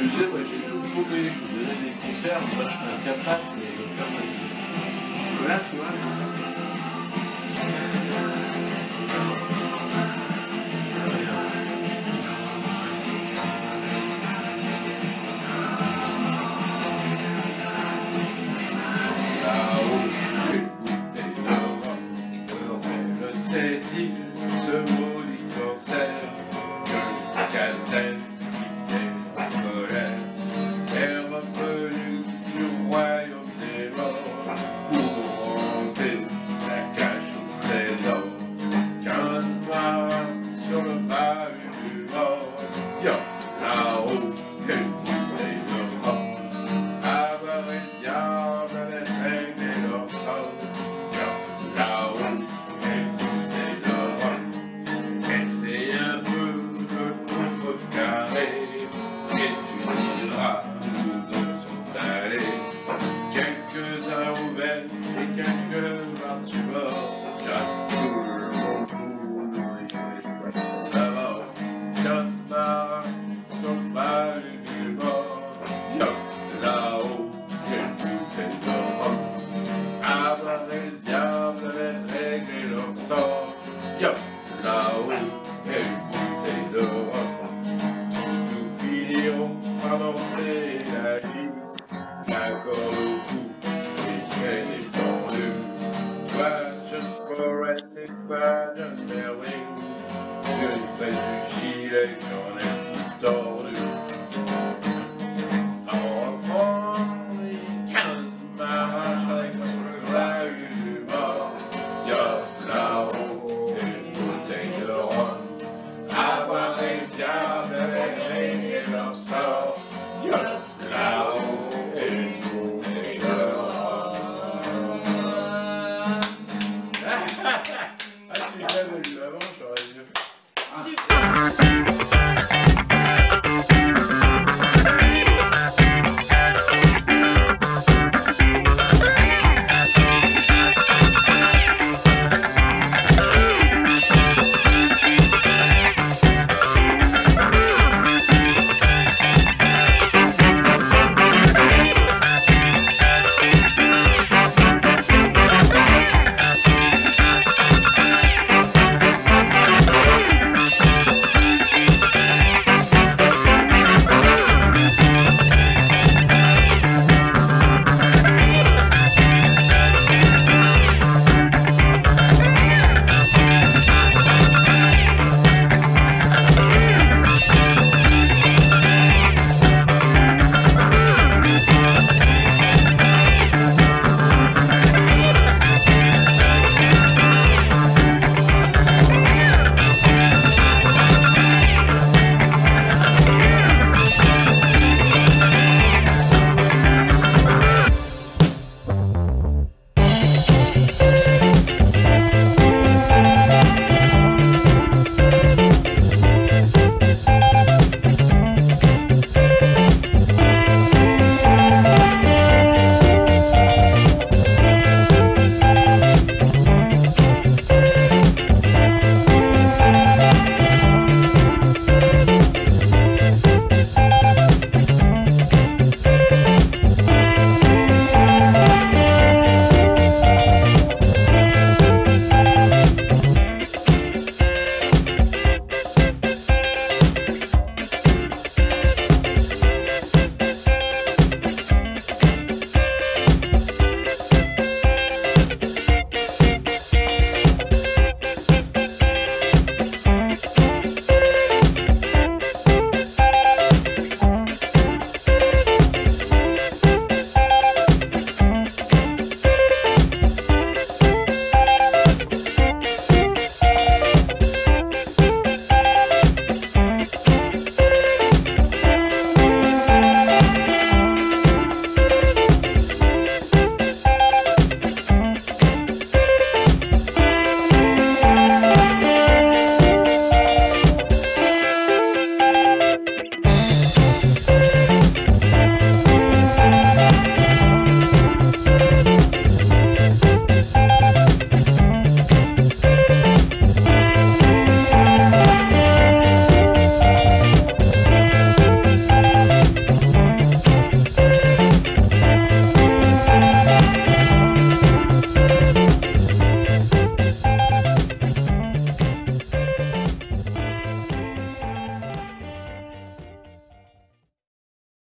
tu sais, moi j'ai tout paumé, je me donnais des concerts, moi je fais un capable, mais je vais faire ma vie. Voilà, tu vois. C'est-il ce maudit cancer que Catherine quittait en colère est revenu du royaume des morts pour remplir la cache au trésor qu'un noir sur le bahut du mort. Yo, là-haut, une bouteille de rhum, avoir et diable avait réglé leur sort. Yo, là-haut, et tu diras où sont allés quelques-uns rouvettes et quelques-uns tu morts. Tout le monde court d'abord, 15 marins sur le bahut du bord. Yo, là-haut, une bouteille de rhum, avoir et le diable avaient réglé leur sort. Yo, là-haut, une bouteille de rhum. Par danser la vie, d'accord au cou, et très détendu. Toi, jeune Forrest et toi, jeune Merlin, je près du gilet, j'en ai